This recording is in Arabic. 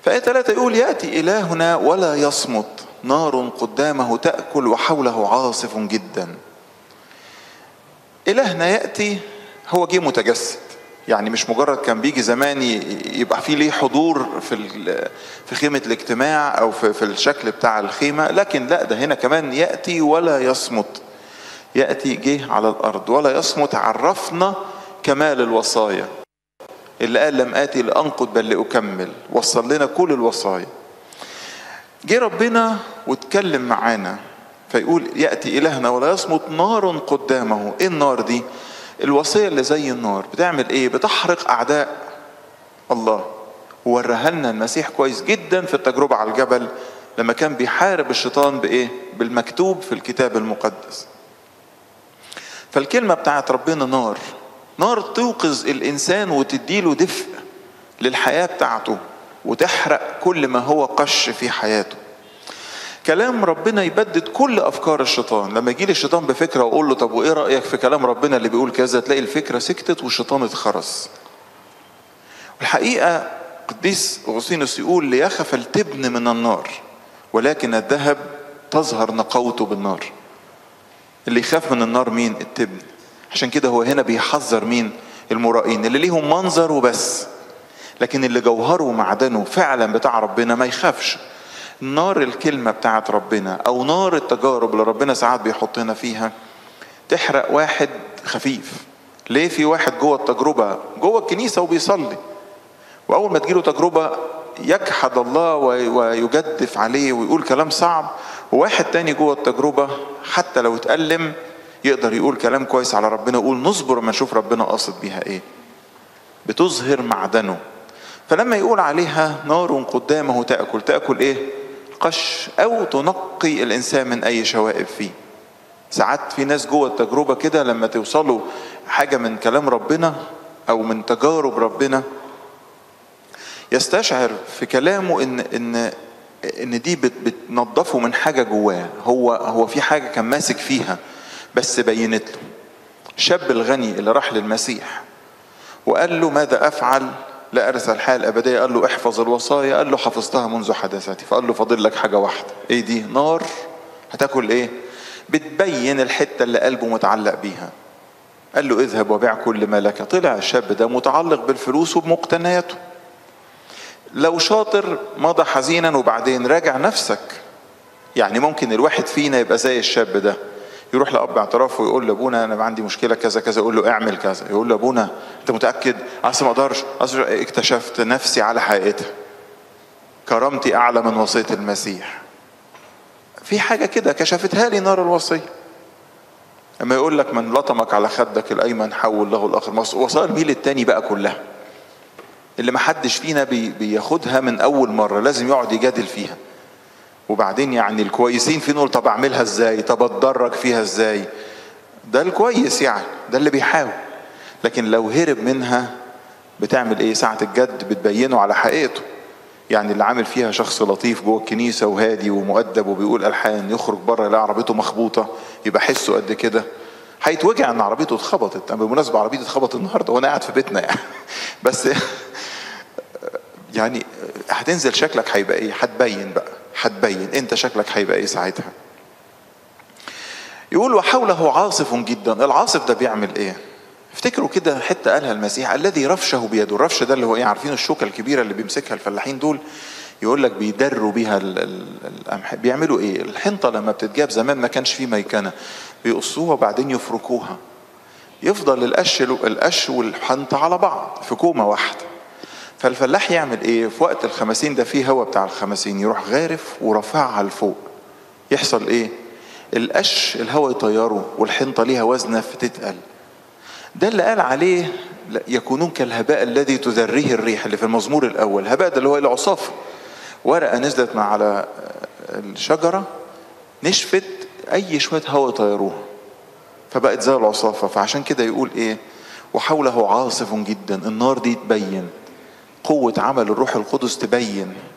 فآية 3 يقول يأتي إلهنا ولا يصمت، نار قدامه تأكل وحوله عاصف جدا. إلهنا يأتي، هو جه متجسد، يعني مش مجرد كان بيجي زمان يبقى فيه ليه حضور في خيمة الاجتماع أو في الشكل بتاع الخيمة، لكن لا، ده هنا كمان يأتي ولا يصمت. يأتي جه على الأرض ولا يصمت، عرفنا كمال الوصايا اللي قال لم آتي لأنقض بل لأكمل، وصل لنا كل الوصايا. جه ربنا واتكلم معانا فيقول يأتي إلهنا ولا يصمت، نار قدامه. ايه النار دي؟ الوصية اللي زي النار بتعمل ايه؟ بتحرق أعداء الله. ووريها لنا المسيح كويس جدا في التجربة على الجبل لما كان بيحارب الشيطان بإيه؟ بالمكتوب في الكتاب المقدس. فالكلمة بتاعت ربنا نار، نار توقظ الإنسان وتديله دفء للحياة بتاعته وتحرق كل ما هو قش في حياته. كلام ربنا يبدد كل أفكار الشيطان. لما يجي لي الشيطان بفكرة وأقول له طب وإيه رأيك في كلام ربنا اللي بيقول كذا، تلاقي الفكرة سكتت والشيطان اتخرس. الحقيقة قديس أغسطينوس يقول ليخف التبن من النار ولكن الذهب تظهر نقاوته بالنار. اللي يخاف من النار مين؟ التبن. عشان كده هو هنا بيحذر مين؟ المرائين اللي ليهم منظر وبس، لكن اللي جوهره ومعدنه فعلا بتاع ربنا ما يخافش. نار الكلمة بتاعت ربنا أو نار التجارب اللي ربنا ساعات بيحطنا فيها تحرق واحد خفيف. ليه؟ في واحد جوه التجربة جوه الكنيسة وبيصلي، وأول ما تجيله تجربة يجحد الله ويجدف عليه ويقول كلام صعب، وواحد تاني جوه التجربة حتى لو اتألم يقدر يقول كلام كويس على ربنا، يقول نصبر ما نشوف ربنا قاصد بيها ايه. بتظهر معدنه. فلما يقول عليها نار قدامه تأكل، تأكل ايه؟ قش، او تنقي الانسان من اي شوائب فيه. ساعات في ناس جوه التجربة كده لما توصلوا حاجة من كلام ربنا او من تجارب ربنا يستشعر في كلامه ان دي بتنظفه من حاجة جواه. هو في حاجة كان ماسك فيها بس بينت له. الشاب الغني اللي راح للمسيح وقال له ماذا افعل لأرث الحياة الأبدية؟ قال له احفظ الوصايا. قال له حفظتها منذ حداثتي. فقال له فاضل لك حاجة واحدة. ايه دي؟ نار هتاكل ايه؟ بتبين الحتة اللي قلبه متعلق بيها. قال له اذهب وبيع كل ما لك. طلع الشاب ده متعلق بالفلوس وبمقتنياته. لو شاطر مضى حزينا وبعدين راجع نفسك. يعني ممكن الواحد فينا يبقى زي الشاب ده، يروح لأب اعتراف ويقول لأبونا أنا عندي مشكلة كذا كذا، يقول له اعمل كذا. يقول له أبونا أنت متأكد؟ أصل ما أقدرش، أصل اكتشفت نفسي على حقيقتها، كرامتي أعلى من وصية المسيح. في حاجة كده كشفتها لي نار الوصية. أما يقول لك من لطمك على خدك الأيمن حول له الآخر. وصايا الميل التاني بقى كلها اللي محدش فينا بياخدها من أول مرة، لازم يقعد يجادل فيها. وبعدين يعني الكويسين فين نقول طب اعملها ازاي، طب اتدرج فيها ازاي. ده الكويس يعني، ده اللي بيحاول. لكن لو هرب منها بتعمل ايه؟ ساعة الجد بتبينه على حقيقته. يعني اللي عامل فيها شخص لطيف جوه الكنيسة وهادي ومؤدب وبيقول ألحان، يخرج بره يلاقي عربيته مخبوطة يبقى حسه قد كده، هيتوجع ان عربيته اتخبطت. انا بالمناسبة عربيتي اتخبطت النهارده وانا قاعد في بيتنا يعني بس يعني هتنزل شكلك هيبقى ايه؟ هتبين بقى، هتبين انت شكلك هيبقى ايه ساعتها. يقول وحوله عاصف جدا. العاصف ده بيعمل ايه؟ افتكروا كده حتة قالها المسيح الذي رفشه بيده. الرفش ده اللي هو ايه؟ عارفين الشوكة الكبيرة اللي بيمسكها الفلاحين دول، يقول لك بيدروا بيها القمح. بيعملوا ايه؟ الحنطة لما بتتجاب زمان ما كانش فيه ميكنة، بيقصوها وبعدين يفركوها، يفضل القش والحنطة على بعض في كومة واحدة. فالفلاح يعمل ايه؟ في وقت الخمسين ده فيه هوا بتاع الخمسين، يروح غارف ورفعها لفوق. يحصل ايه؟ القش الهوا يطيره والحنطة ليها وزنة فتتقل. ده اللي قال عليه يكونون كالهباء الذي تذريه الريح اللي في المزمور الأول. هباء ده اللي هو العصافة، ورقة نزلت مع على الشجرة نشفت، أي شوية هوا يطيروها فبقت زي العصافة. فعشان كده يقول ايه؟ وحوله عاصف جدا. النار دي تبين قوة عمل الروح القدس، تبين